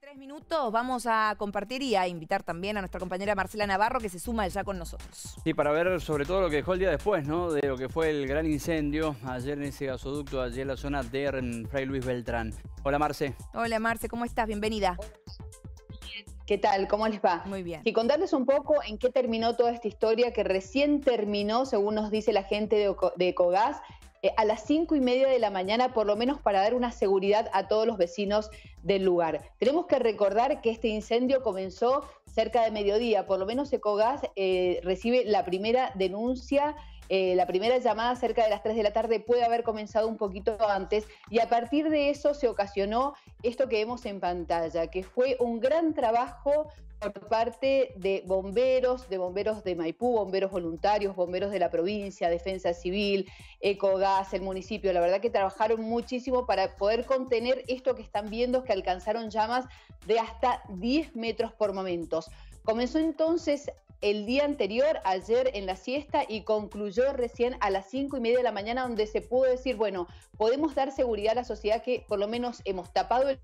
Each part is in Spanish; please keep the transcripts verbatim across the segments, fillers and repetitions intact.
Tres minutos vamos a compartir y a invitar también a nuestra compañera Marcela Navarro, que se suma ya con nosotros. Sí, para ver sobre todo lo que dejó el día después, ¿no? De lo que fue el gran incendio ayer en ese gasoducto, allí en la zona de Fray Luis Beltrán. Hola, Marce. Hola, Marce, ¿cómo estás? Bienvenida. ¿Qué tal? ¿Cómo les va? Muy bien. Y contarles un poco en qué terminó toda esta historia que recién terminó, según nos dice la gente de, Eco, de Ecogas, eh, a las cinco y media de la mañana, por lo menos para dar una seguridad a todos los vecinos del lugar. Tenemos que recordar que este incendio comenzó cerca de mediodía, por lo menos Ecogas eh, recibe la primera denuncia. Eh, la primera llamada cerca de las tres de la tarde puede haber comenzado un poquito antes y a partir de eso se ocasionó esto que vemos en pantalla, que fue un gran trabajo por parte de bomberos, de bomberos de Maipú, bomberos voluntarios, bomberos de la provincia, Defensa Civil, Ecogas, el municipio. La verdad que trabajaron muchísimo para poder contener esto que están viendo, que alcanzaron llamas de hasta diez metros por momentos. Comenzó entonces el día anterior, ayer en la siesta, y concluyó recién a las cinco y media de la mañana, donde se pudo decir, bueno, podemos dar seguridad a la sociedad que por lo menos hemos tapado el...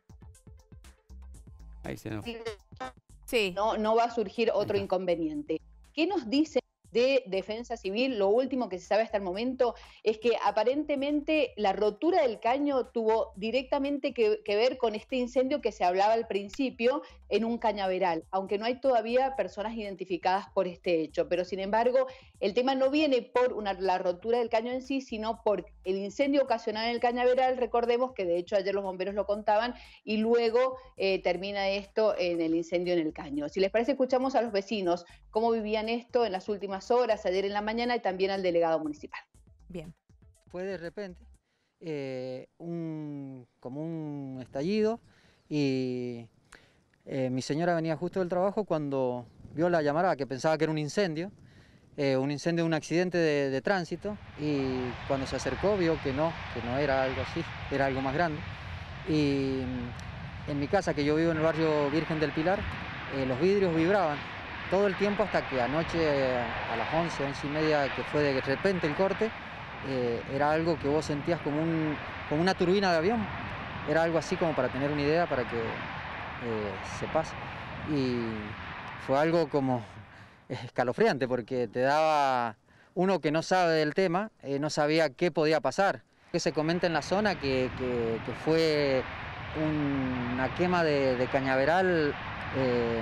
Ahí se nos... Sí. No, no va a surgir otro inconveniente. ¿Qué nos dice de Defensa Civil? Lo último que se sabe hasta el momento es que aparentemente la rotura del caño tuvo directamente que, que ver con este incendio que se hablaba al principio en un cañaveral, aunque no hay todavía personas identificadas por este hecho. Pero sin embargo, el tema no viene por una, la rotura del caño en sí, sino por el incendio ocasionado en el cañaveral. Recordemos que de hecho ayer los bomberos lo contaban y luego eh, termina esto en el incendio en el caño. Si les parece, escuchamos a los vecinos cómo vivían esto en las últimas horas, ayer en la mañana, y también al delegado municipal. Bien. Fue de repente eh, un, como un estallido y eh, mi señora venía justo del trabajo cuando vio la llamada, que pensaba que era un incendio, eh, un incendio, un accidente de, de tránsito, y cuando se acercó vio que no, que no era algo así, era algo más grande. Y en mi casa, que yo vivo en el barrio Virgen del Pilar, eh, los vidrios vibraban todo el tiempo hasta que anoche a las once, once y media, que fue de repente el corte, eh, era algo que vos sentías como, un, como una turbina de avión. Era algo así como para tener una idea, para que eh, se pase. Y fue algo como escalofriante porque te daba, uno que no sabe del tema, eh, no sabía qué podía pasar. Que se comenta en la zona que, que, que fue un, una quema de, de cañaveral eh,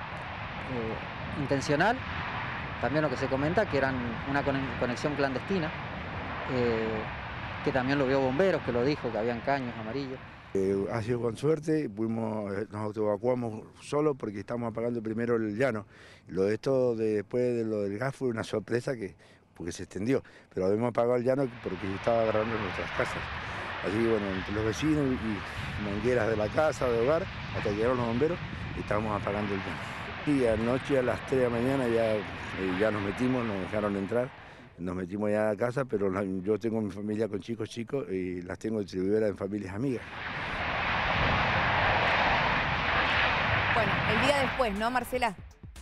eh, intencional. También lo que se comenta que eran una conexión clandestina, eh, que también lo vio bomberos, que lo dijo, que habían caños amarillos. Eh, ha sido con suerte, pudimos, nos autoevacuamos solo porque estábamos apagando primero el llano. Lo de esto, de, después de lo del gas, fue una sorpresa que, porque se extendió, pero habíamos apagado el llano porque estaba agarrando nuestras casas. Así que bueno, entre los vecinos y mangueras de la casa, de hogar, hasta que llegaron los bomberos, estábamos apagando el llano. Y anoche a las tres de la mañana ya, eh, ya nos metimos, nos dejaron entrar, nos metimos ya a casa, pero la, yo tengo mi familia con chicos chicos y las tengo distribuidas en familias amigas. Bueno, el día después, ¿no, Marcela?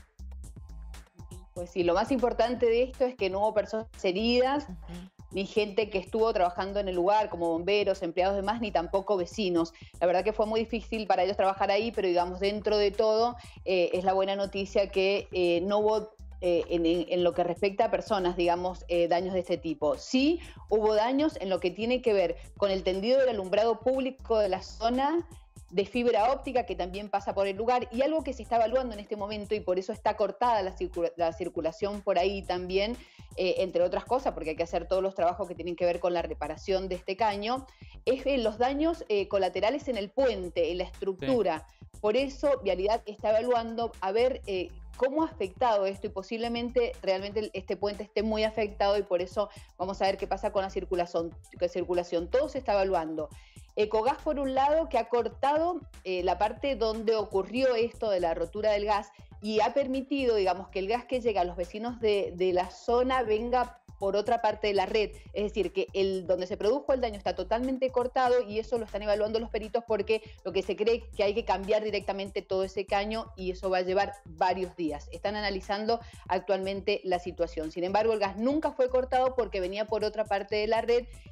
Pues sí, lo más importante de esto es que no hubo personas heridas, uh-huh. ni gente que estuvo trabajando en el lugar, como bomberos, empleados de más, ni tampoco vecinos. La verdad que fue muy difícil para ellos trabajar ahí, pero digamos, dentro de todo, eh, es la buena noticia que eh, no hubo, eh, en, en lo que respecta a personas, digamos, eh, daños de este tipo. Sí hubo daños en lo que tiene que ver con el tendido del alumbrado público de la zona, de fibra óptica, que también pasa por el lugar, y algo que se está evaluando en este momento, y por eso está cortada la, circula la circulación por ahí también, eh, entre otras cosas, porque hay que hacer todos los trabajos que tienen que ver con la reparación de este caño, es eh, los daños eh, colaterales en el puente, en la estructura. Sí. Por eso Vialidad está evaluando a ver eh, cómo ha afectado esto, y posiblemente realmente este puente esté muy afectado, y por eso vamos a ver qué pasa con la circulación. La circulación. Todo se está evaluando. Ecogas, por un lado, que ha cortado eh, la parte donde ocurrió esto de la rotura del gas y ha permitido, digamos, que el gas que llega a los vecinos de, de la zona venga por otra parte de la red, es decir, que el donde se produjo el daño está totalmente cortado, y eso lo están evaluando los peritos porque lo que se cree es que hay que cambiar directamente todo ese caño y eso va a llevar varios días. Están analizando actualmente la situación. Sin embargo, el gas nunca fue cortado porque venía por otra parte de la red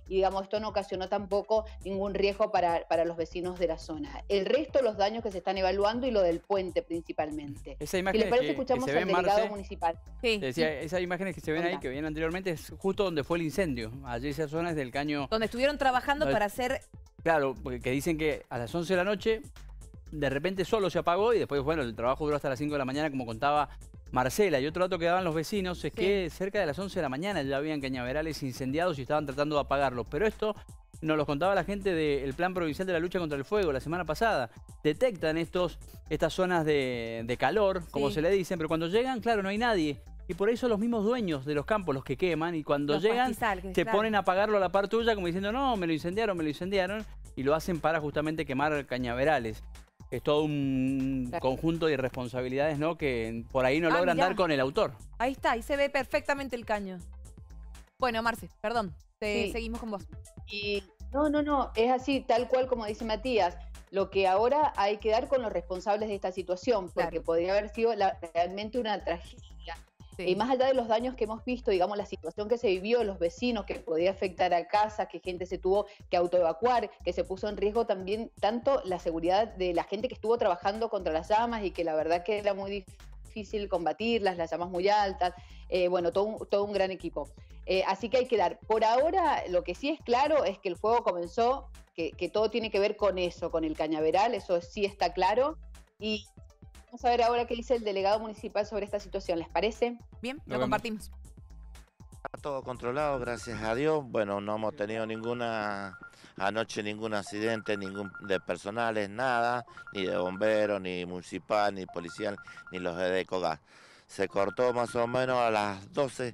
y digamos esto no ocasionó tampoco ningún riesgo para, para los vecinos de la zona. El resto, los daños que se están evaluando y lo del puente principalmente. Esa Si imagen les parece, que, escuchamos que se al ven, delegado Marce, municipal. Sí. te decía, esas imágenes que se ven ahí, que venían anteriormente, es justo donde fue el incendio. Allí esa zona es del caño. Donde estuvieron trabajando No, para hacer... Claro, porque que dicen que a las once de la noche de repente solo se apagó y después, bueno, el trabajo duró hasta las cinco de la mañana, como contaba Marcela. Y otro dato que daban los vecinos es Sí. que cerca de las once de la mañana ya habían cañaverales incendiados y estaban tratando de apagarlos. Pero esto nos lo contaba la gente del Plan Provincial de la Lucha contra el Fuego la semana pasada. Detectan estos, estas zonas de, de calor, como Sí. se le dicen, pero cuando llegan, claro, no hay nadie. Y por eso los mismos dueños de los campos los que queman, y cuando Los llegan pastizales, se claro. ponen a apagarlo a la par tuya como diciendo, no, me lo incendiaron, me lo incendiaron, y lo hacen para justamente quemar cañaverales. Es todo un Claro. conjunto de irresponsabilidades, ¿no? Que por ahí no Ah, logran mirá. dar con el autor. Ahí está, ahí se ve perfectamente el caño. Bueno, Marce, perdón, te Sí. seguimos con vos. Y no, no, no, es así, tal cual como dice Matías. Lo que ahora hay que dar con los responsables de esta situación, porque Claro. podría haber sido la- realmente una tragedia. Sí. Y más allá de los daños que hemos visto, digamos, la situación que se vivió, los vecinos, que podía afectar a casas, que gente se tuvo que autoevacuar, que se puso en riesgo también tanto la seguridad de la gente que estuvo trabajando contra las llamas y que la verdad que era muy difícil combatirlas, las llamas muy altas, eh, bueno, todo un, todo un gran equipo. Eh, así que hay que dar. Por ahora, lo que sí es claro es que el fuego comenzó, que, que todo tiene que ver con eso, con el cañaveral, eso sí está claro. Y vamos a ver ahora qué dice el delegado municipal sobre esta situación, ¿les parece? Bien, Lo lo vemos. compartimos. Está todo controlado, gracias a Dios. Bueno, no hemos tenido ninguna, anoche ningún accidente, ningún de personales, nada, ni de bomberos, ni municipal, ni policial, ni los de Decogas. Se cortó más o menos a las doce,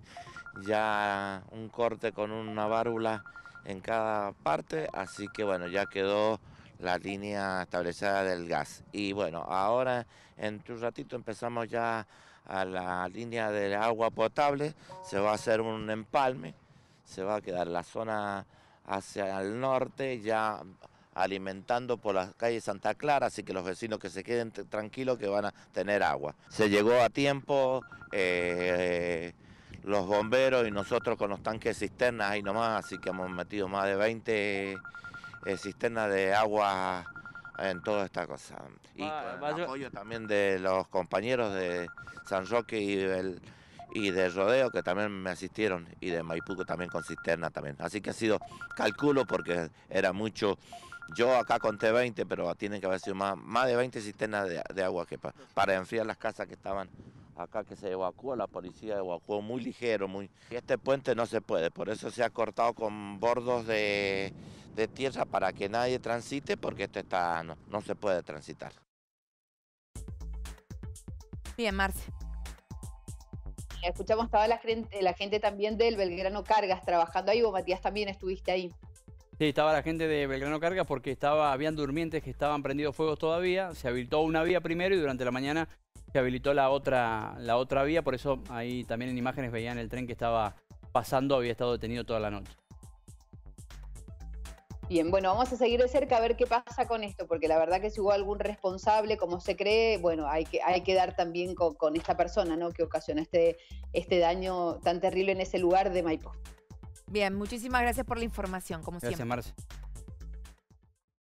ya un corte con una válvula en cada parte, así que bueno, ya quedó la línea establecida del gas. Y bueno, ahora en un ratito empezamos ya a la línea de agua potable, se va a hacer un empalme, se va a quedar la zona hacia el norte ya alimentando por la calle Santa Clara, así que los vecinos que se queden t- tranquilos que van a tener agua. Se llegó a tiempo, eh, los bomberos y nosotros con los tanques cisternas ahí nomás, así que hemos metido más de veinte eh, cisternas de agua en toda esta cosa. Y Va- con el vaya- apoyo también de los compañeros de San Roque y del y de Rodeo que también me asistieron y de Maipú que también con cisterna también. Así que ha sido, calculo porque era mucho, yo acá conté veinte, pero tienen que haber sido más, más de veinte cisternas de, de agua que pa- para enfriar las casas que estaban acá, que se evacuó, la policía evacuó muy ligero, muy. Y este puente no se puede, por eso se ha cortado con bordos de, de tierra para que nadie transite, porque esto está, no, no se puede transitar. Bien, Marce. Escuchamos, estaba la gente, la gente también del Belgrano Cargas trabajando ahí, vos Matías también estuviste ahí. Sí, estaba la gente de Belgrano Cargas porque estaba, habían durmientes que estaban prendidos fuegos todavía. Se habilitó una vía primero y durante la mañana se habilitó la otra, la otra vía. Por eso ahí también en imágenes veían el tren que estaba pasando, había estado detenido toda la noche. Bien, bueno, vamos a seguir de cerca a ver qué pasa con esto, porque la verdad que si hubo algún responsable, como se cree, bueno, hay que, hay que dar también con, con esta persona, ¿no? Que ocasionó este, este daño tan terrible en ese lugar de Maipú. Bien, muchísimas gracias por la información, como Gracias, siempre. Marce.